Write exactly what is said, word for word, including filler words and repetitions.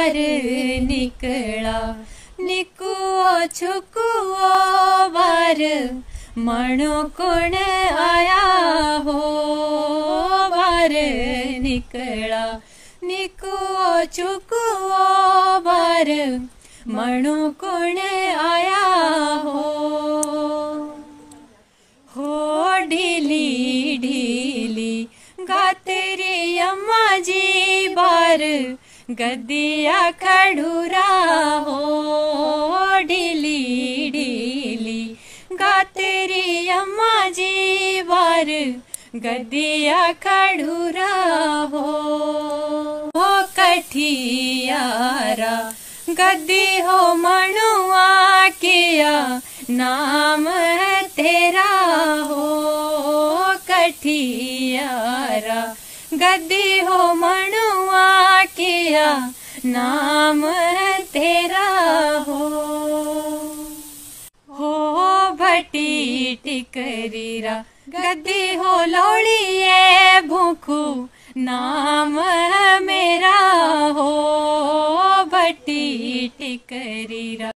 बार निकला निकुओ छुकुओ बार मणो कौन आया हो बार निकला निकुओ छुकुओ बार मणो कौन आया हो हो ढीली ढीली गाते रे अम्मा जी बार गद्दिया खड़ूरा हो ढीली ढीली गाते रे अम्मा जी बार गद्दिया खड़ूरा हो हो कठियारा गद्दी हो मनुआ किया नाम है तेरा हो कठियारा गद्दी हो मनुआ किया नाम है तेरा हो हो भटी टिकरीरा गद्दी हो लोड़िए भूखू नाम है मेरा हो भटी टिकरीरा।